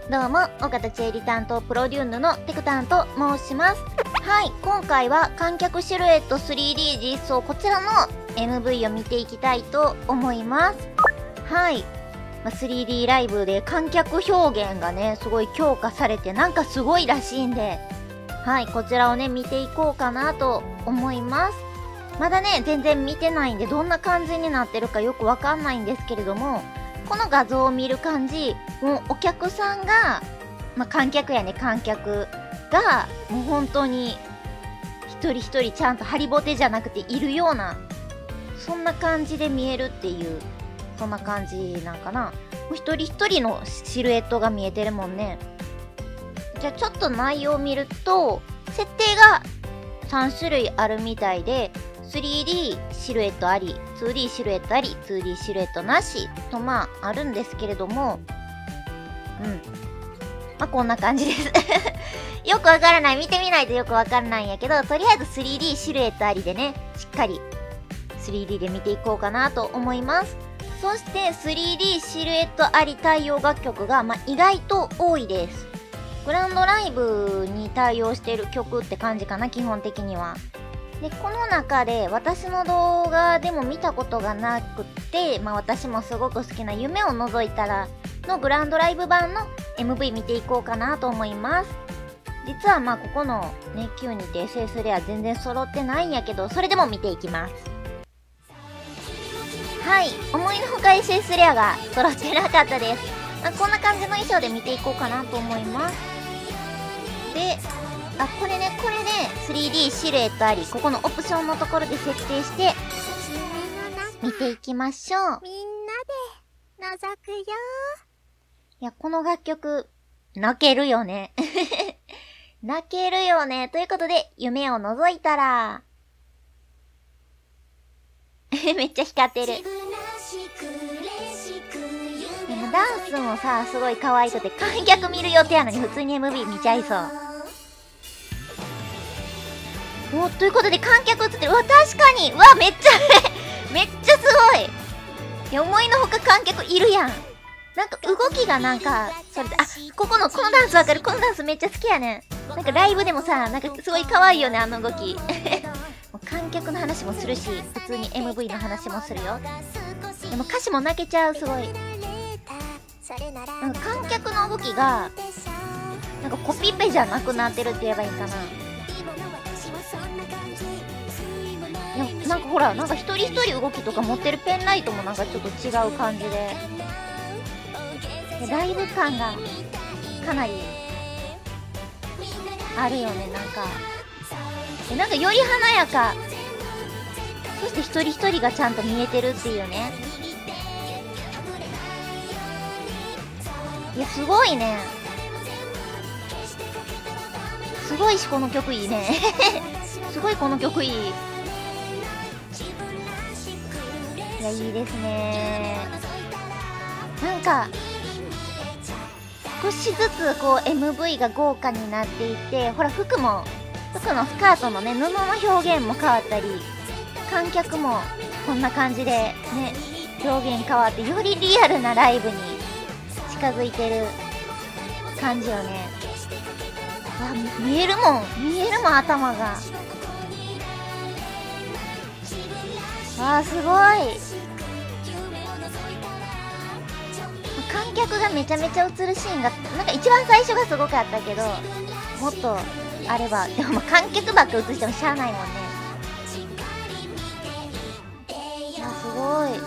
どうも、岡田千恵里担当プロデューヌのテクタンと申します。はい、今回は観客シルエット 3D 実装、こちらの MV を見ていきたいと思います。はい。3D ライブで観客表現がね、すごい強化されて、なんかすごいらしいんで、はい、こちらをね、見ていこうかなと思います。まだね、全然見てないんで、どんな感じになってるかよくわかんないんですけれども、この画像を見る感じ、もうお客さんが、観客やね、観客が、もう本当に、一人一人ちゃんとハリボテじゃなくているような、そんな感じで見えるっていう、そんな感じなんかな。もう一人一人のシルエットが見えてるもんね。じゃあちょっと内容を見ると、設定が3種類あるみたいで、3D シルエットあり、2D シルエットあり、2D シルエットなしとあるんですけれども、こんな感じですよくわからない。見てみないとよくわかんないんやけど、とりあえず 3D シルエットありでね、しっかり 3D で見ていこうかなと思います。そして 3D シルエットあり対応楽曲が、意外と多いです。グランドライブに対応している曲って感じかな、基本的には。で、この中で私の動画でも見たことがなくって、私もすごく好きな夢を覗いたらのグランドライブ版の MV 見ていこうかなと思います。実はここのね、Q にて SS レア全然揃ってないんやけど、それでも見ていきます。はい、思いのほか SS レアが揃ってなかったです。こんな感じの衣装で見ていこうかなと思います。で、これね、3D シルエットあり、ここのオプションのところで設定して、見ていきましょう。 みんなで覗くよ。 いや、この楽曲、泣けるよね。泣けるよね。ということで、夢を覗いたら、めっちゃ光ってる。でもダンスもさ、すごい可愛くて、観客見る予定やのに普通に MV 見ちゃいそう。ということで観客映ってる。うわ、確かに。うわ、めっちゃめっちゃすごい。いや、思いのほか観客いるやん。なんか動きがそれで、このダンスわかる。このダンスめっちゃ好きやねん。なんかライブでもさ、なんかすごい可愛いよね、あの動き。もう観客の話もするし、普通に MV の話もするよ。でも歌詞も泣けちゃう、すごい。なんか観客の動きが、なんかコピペじゃなくなってるって言えばいいかな。いや、なんかほら、なんか一人一人動きとか持ってるペンライトもなんかちょっと違う感じで。ライブ感がかなりあるよね、なんかより華やか。そして一人一人がちゃんと見えてるっていうね。いや、すごいね。すごいし、この曲いいね。すごいこの曲いい。いや、いいですね。なんか、少しずつこう MV が豪華になっていて、ほら服のスカートのね、布の表現も変わったり、観客もこんな感じでね、表現変わって、よりリアルなライブに近づいてる感じよね。わ、見えるもん、頭が。わあ、すごい。観客がめちゃめちゃ映るシーンが、なんか一番最初がすごかったけど、もっとあれば、でも観客ばっか映してもしゃあないもんね。いや、すごい。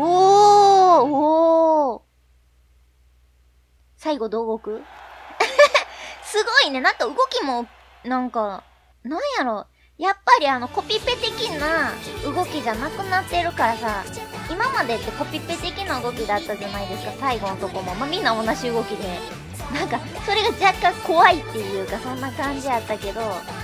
おー最後どう動くすごいね。なんか動きも、なんやろ。やっぱりコピペ的な動きじゃなくなってるからさ、今までってコピペ的な動きだったじゃないですか、最後のとこも。みんな同じ動きで。なんか、それが若干怖いっていうか、そんな感じやったけど、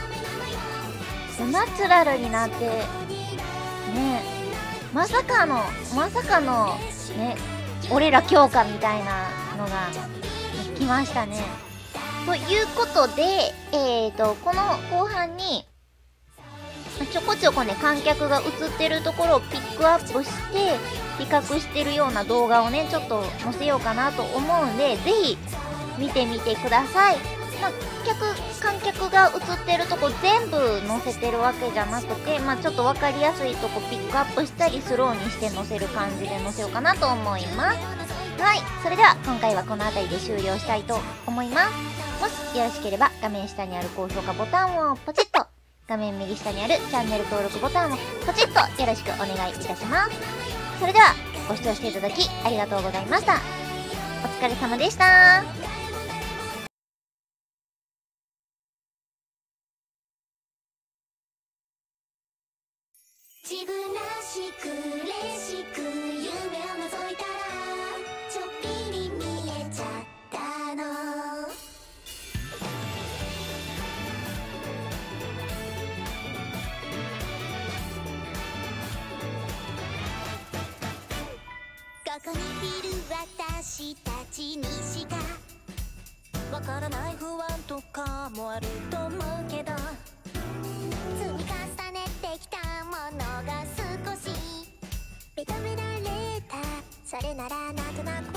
ナチュラルになって、ね、まさかの、ね、俺ら強化みたいなのが、来ましたね。ということで、この後半に、ちょこちょこね、観客が映ってるところをピックアップして、比較してるような動画をね、ちょっと載せようかなと思うんで、ぜひ、 見てみてください。観客が映ってるとこ全部載せてるわけじゃなくて、ちょっと分かりやすいとこピックアップしたりスローにして載せる感じで載せようかなと思います。はい、それでは今回はこの辺りで終了したいと思います。もしよろしければ画面下にある高評価ボタンをポチッと、画面右下にあるチャンネル登録ボタンをポチッとよろしくお願いいたします。それではご視聴していただきありがとうございました。お疲れ様でした。 自分らしく嬉しく夢を覗いたらちょっぴり見えちゃったの。ここにいる私たちにしかわからない不安とかもあると思うけど、積み重ねてきたものが少し認められた、それならなんとなく